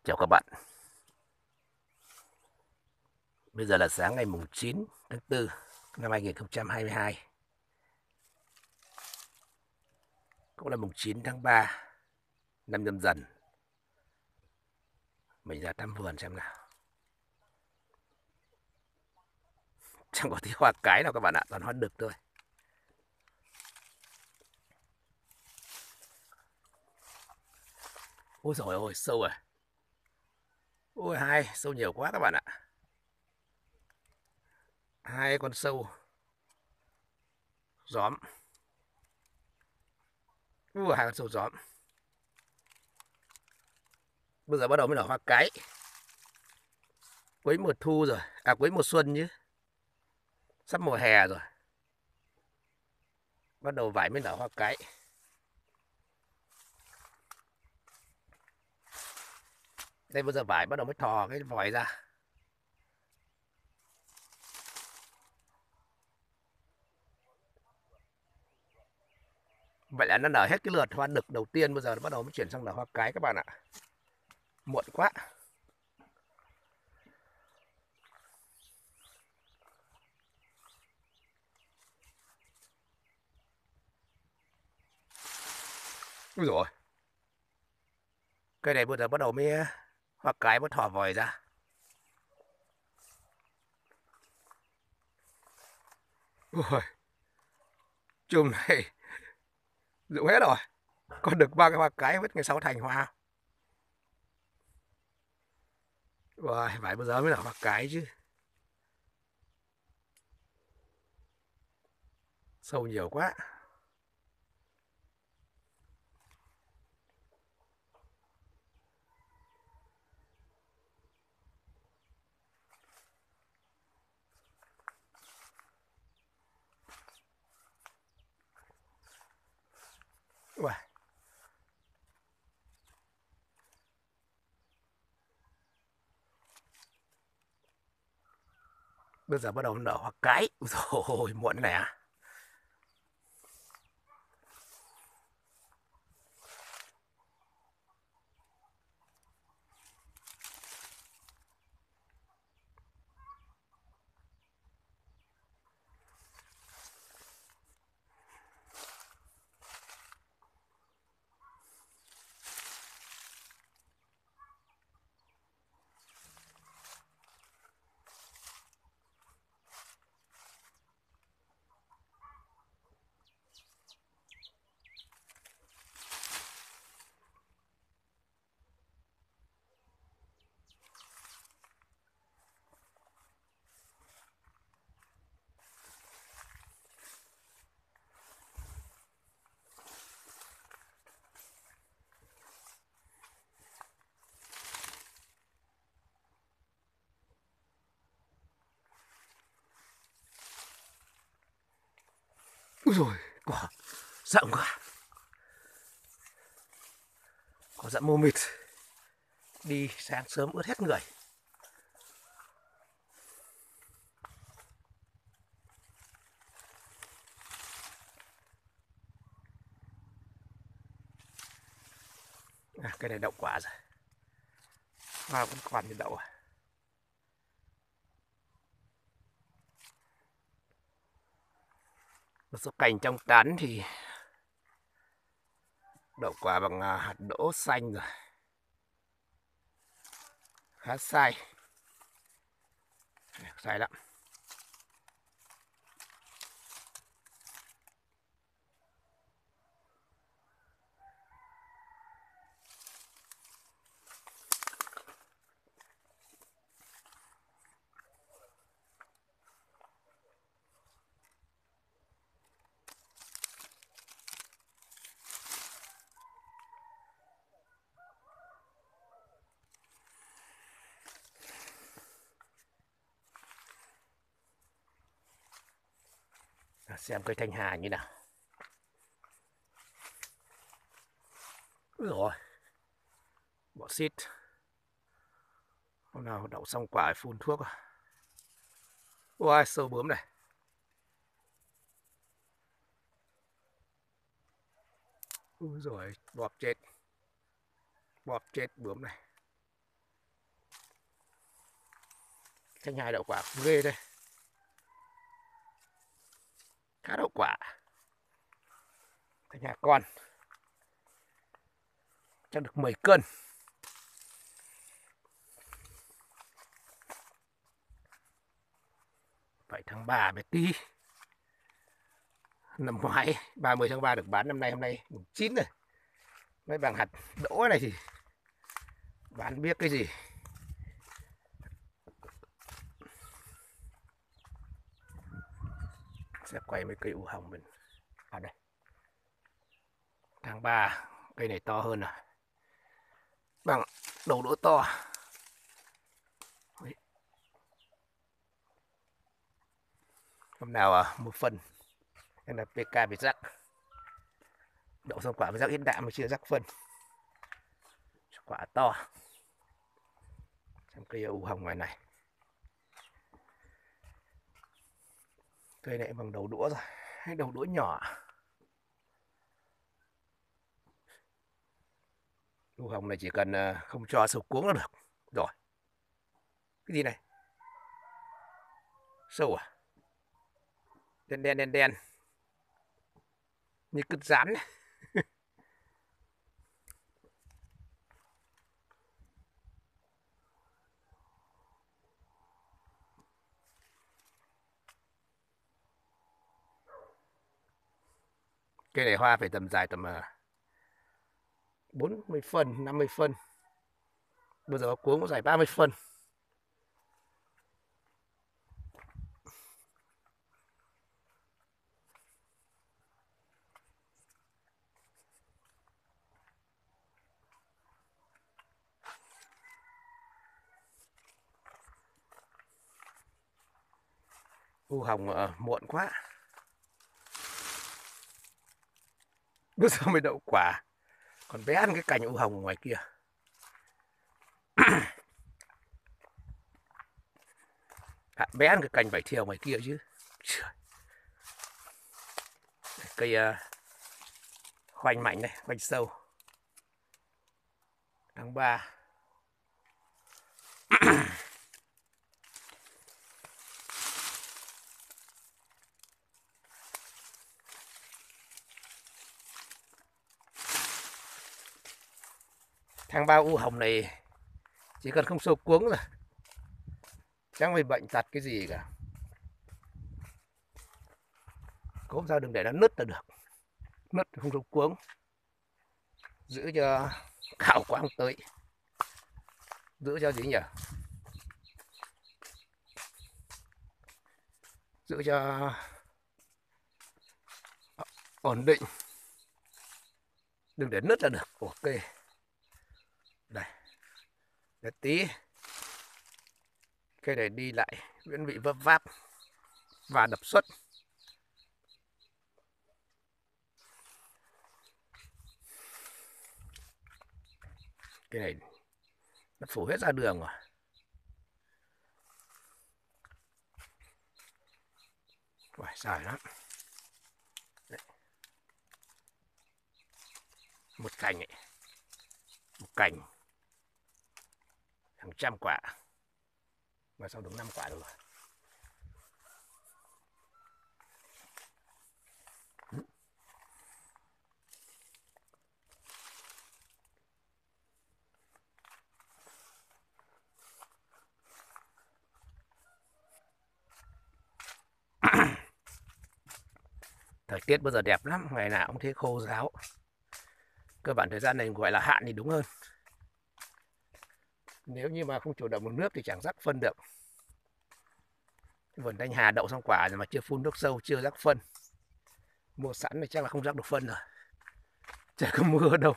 Chào các bạn. Bây giờ là sáng ngày mùng 9 tháng 4 năm 2022. Cũng là mùng 9 tháng 3 năm Nhâm Dần. Mình ra thăm vườn xem nào. Chẳng có tí hoa cái nào các bạn ạ, toàn hoa đực thôi. Ôi dồi ôi, sâu à. Ôi sâu nhiều quá các bạn ạ. Hai con sâu gióm. Hai con sâu gióm. Bây giờ bắt đầu mới nở hoa cái. Cuối mùa thu rồi, cuối mùa xuân chứ. Sắp mùa hè rồi. Bắt đầu vải mới nở hoa cái. Đây bây giờ vải bắt đầu mới thò cái vòi ra. Vậy là nó nở hết cái lượt hoa đực đầu tiên, bây giờ nó bắt đầu mới chuyển sang nở hoa cái các bạn ạ. Muộn quá. Ui dồi, cây này bây giờ bắt đầu mới hoa cái mới thò vòi ra. Ui, chùm này rụng hết rồi. Còn được ba cái hoa cái hết ngày sau thành hoa. Ui, phải bây giờ mới là hoa cái chứ. Sâu nhiều quá. Ui. Bây giờ bắt đầu nở hoa cái. Rồi muộn này à. Ui rồi, cỏ rậm quá. Cỏ rậm mù mịt. Đi sáng sớm ướt hết người. Cái này đậu quả rồi. Hoa vẫn còn như đậu à. Một số cành trong tán thì đậu quả bằng hạt đỗ xanh rồi. Khá sai. Sai lắm. Xem cây thanh hà như nào. Úi rồi, bỏ xít. Hôm nào đậu xong quả phun thuốc à. Ui, sâu bướm này. Úi rồi, bóp chết bướm này. Thanh Hà đậu quả ghê đây, khá đậu quả. Thanh Hà con chắc được 10 cân. Phải tháng 3 mới tí. Năm ngoái 30 tháng 3 được bán, hôm nay mùng 9 rồi. Mấy bằng hạt đỗ này thì bán biết cái gì. Sẽ quay mấy cây u hồng mình. À đây. Tháng 3 cây này to hơn rồi. Bằng đầu đỗ to. Đấy. Hôm nào một phần NPK về rắc. Đậu xong quả với rắc ít đạm mà chưa rắc phân. Quả to. Xem cây u hồng ngoài này. Cây này bằng đầu đũa rồi, hay đầu đũa nhỏ. U hồng này chỉ cần không cho sâu cuống là được rồi. Cái gì này? Sâu à? Đen như cứt rán này. Cây này hoa phải tầm dài tầm 40 phân, 50 phân. Bây giờ cuống có dài 30 phân. U hồng muộn quá. Bây giờ mới đậu quả. Còn bé ăn cái cành u hồng ở ngoài kia. Bé ăn cái cành vải thiều ngoài kia chứ. Cây khoanh mạnh đây, khoanh sâu. Tháng 3. Tháng 3 u hồng này chỉ cần không sâu cuống rồi, chẳng phải bệnh tật cái gì cả. Cốm ra đừng để nó nứt là được. Nứt không sâu cuống, giữ cho khảo quang tới, giữ cho gì nhỉ, giữ cho ổn định, đừng để nứt là được. Ok, đây để tí cây này đi lại vẫn bị vấp váp và đập xuất. Cái này nó phủ hết ra đường rồi. Uầy, dài lắm. Đấy. Một cành ấy, một cành hàng trăm quả, mà sau đúng 5 quả rồi. Thời tiết bây giờ đẹp lắm, ngày nào cũng thấy khô ráo. Cơ bản thời gian này gọi là hạn thì đúng hơn. Nếu như mà không chủ động một nước thì chẳng rắc phân được. Vườn Thanh Hà đậu xong quả rồi mà chưa phun nước sâu, chưa rắc phân. Mua sẵn thì chắc là không rắc được phân rồi. Chả có mưa đâu.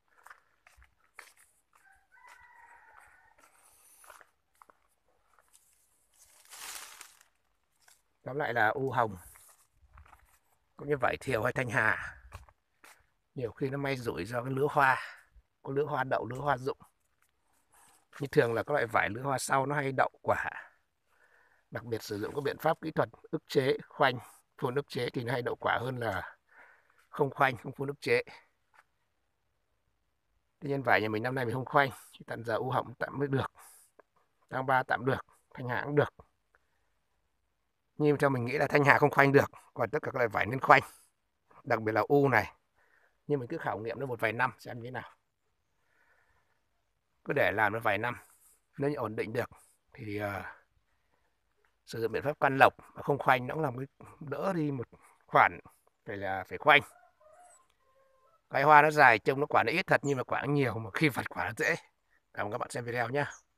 Tóm lại là u hồng cũng như vải thiều hay Thanh Hà nhiều khi nó may rủi do cái lứa hoa. Có lứa hoa đậu, lứa hoa rụng. Như thường là các loại vải lứa hoa sau nó hay đậu quả. Đặc biệt sử dụng các biện pháp kỹ thuật ức chế, khoanh, phun ức chế thì nó hay đậu quả hơn là không khoanh, không phun ức chế. Tuy nhiên vải nhà mình năm nay mình không khoanh, chỉ tận giờ u hồng tạm mới được. Tháng 3 tạm được. Thanh Hà cũng được. Nhưng theo mình nghĩ là Thanh Hà không khoanh được, còn tất cả các loại vải nên khoanh. Đặc biệt là U này. Nhưng mình cứ khảo nghiệm nó một vài năm xem như thế nào. Cứ để làm nó vài năm. Nếu như ổn định được thì sử dụng biện pháp căn lọc mà không khoanh nó cũng làm cái đỡ đi một khoản phải khoanh. Cái hoa nó dài trông nó quả nó ít thật nhưng mà quả nó nhiều, mà khi vặt quả nó dễ. Cảm ơn các bạn xem video nhé.